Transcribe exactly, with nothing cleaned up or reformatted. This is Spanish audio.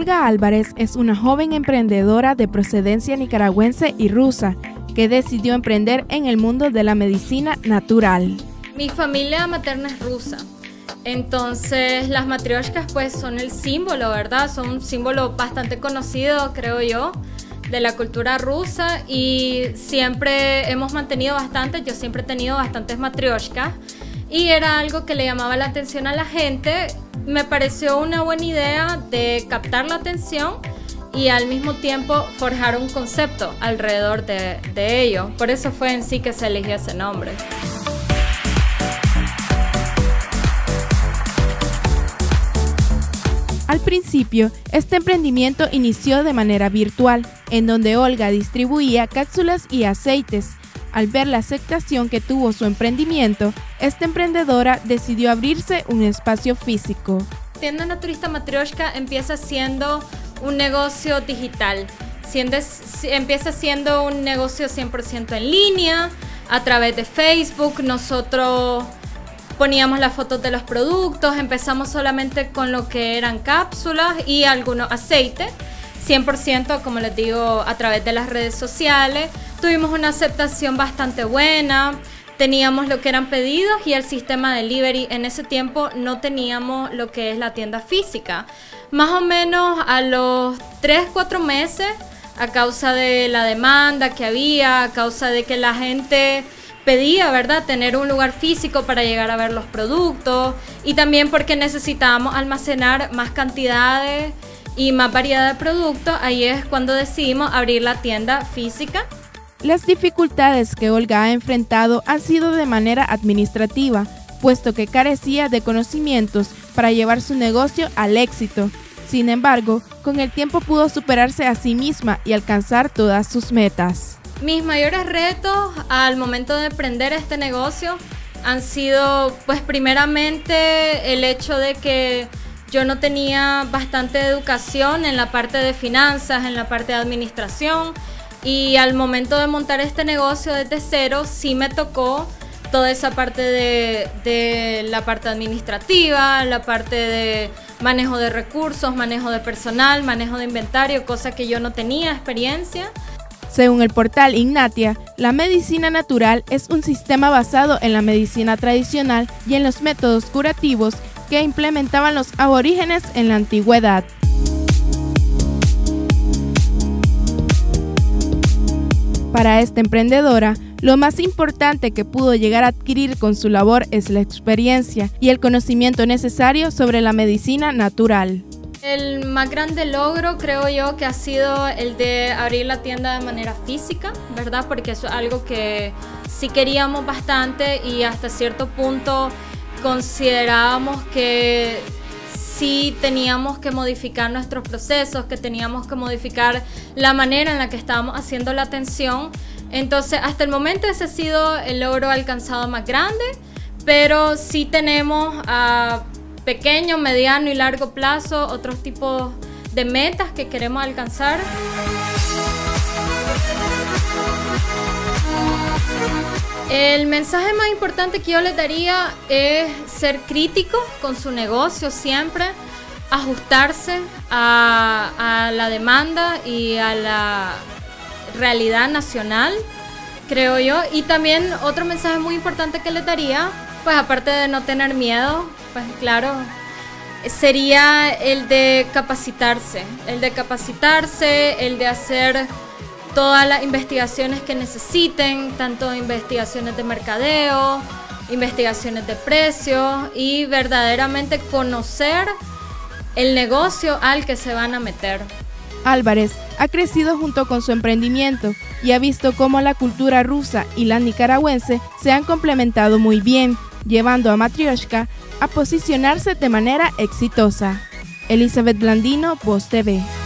Olga Álvarez es una joven emprendedora de procedencia nicaragüense y rusa que decidió emprender en el mundo de la medicina natural. Mi familia materna es rusa, entonces las matrioshkas pues son el símbolo, ¿verdad? Son un símbolo bastante conocido, creo yo, de la cultura rusa, y siempre hemos mantenido bastante, yo siempre he tenido bastantes matrioshkas y era algo que le llamaba la atención a la gente. Me pareció una buena idea de captar la atención y al mismo tiempo forjar un concepto alrededor de, de ello. Por eso fue en sí que se eligió ese nombre. Al principio, este emprendimiento inició de manera virtual, en donde Olga distribuía cápsulas y aceites. Al ver la aceptación que tuvo su emprendimiento, esta emprendedora decidió abrirse un espacio físico. Tienda Naturista Matrioshka empieza siendo un negocio digital, siendo, empieza siendo un negocio cien por ciento en línea, a través de Facebook. Nosotros poníamos las fotos de los productos, empezamos solamente con lo que eran cápsulas y algunos aceites, cien por ciento, como les digo, a través de las redes sociales. Tuvimos una aceptación bastante buena, teníamos lo que eran pedidos y el sistema delivery. En ese tiempo no teníamos lo que es la tienda física. Más o menos a los tres, cuatro meses, a causa de la demanda que había, a causa de que la gente pedía, ¿verdad?, tener un lugar físico para llegar a ver los productos, y también porque necesitábamos almacenar más cantidades y más variedad de productos. Ahí es cuando decidimos abrir la tienda física. Las dificultades que Olga ha enfrentado han sido de manera administrativa, puesto que carecía de conocimientos para llevar su negocio al éxito. Sin embargo, con el tiempo pudo superarse a sí misma y alcanzar todas sus metas. Mis mayores retos al momento de emprender este negocio han sido, pues primeramente, el hecho de que yo no tenía bastante educación en la parte de finanzas, en la parte de administración, y al momento de montar este negocio desde cero sí me tocó toda esa parte de, de la parte administrativa, la parte de manejo de recursos, manejo de personal, manejo de inventario, cosa que yo no tenía experiencia. Según el portal Ignatia, la medicina natural es un sistema basado en la medicina tradicional y en los métodos curativos que implementaban los aborígenes en la antigüedad. Para esta emprendedora, lo más importante que pudo llegar a adquirir con su labor es la experiencia y el conocimiento necesario sobre la medicina natural. El más grande logro creo yo que ha sido el de abrir la tienda de manera física, ¿verdad? Porque eso es algo que sí queríamos bastante y hasta cierto punto considerábamos que sí teníamos que modificar nuestros procesos, que teníamos que modificar la manera en la que estábamos haciendo la atención. Entonces, hasta el momento ese ha sido el logro alcanzado más grande, pero sí tenemos a pequeño, mediano y largo plazo otros tipos de metas que queremos alcanzar. El mensaje más importante que yo les daría es ser críticos con su negocio siempre, ajustarse a, a la demanda y a la realidad nacional, creo yo. Y también otro mensaje muy importante que les daría, pues aparte de no tener miedo, pues claro, sería el de capacitarse, el de capacitarse, el de hacer todas las investigaciones que necesiten, tanto investigaciones de mercadeo, investigaciones de precios, y verdaderamente conocer el negocio al que se van a meter. Álvarez ha crecido junto con su emprendimiento y ha visto cómo la cultura rusa y la nicaragüense se han complementado muy bien, llevando a Matrioshka a posicionarse de manera exitosa. Elizabeth Blandino, Voz T V.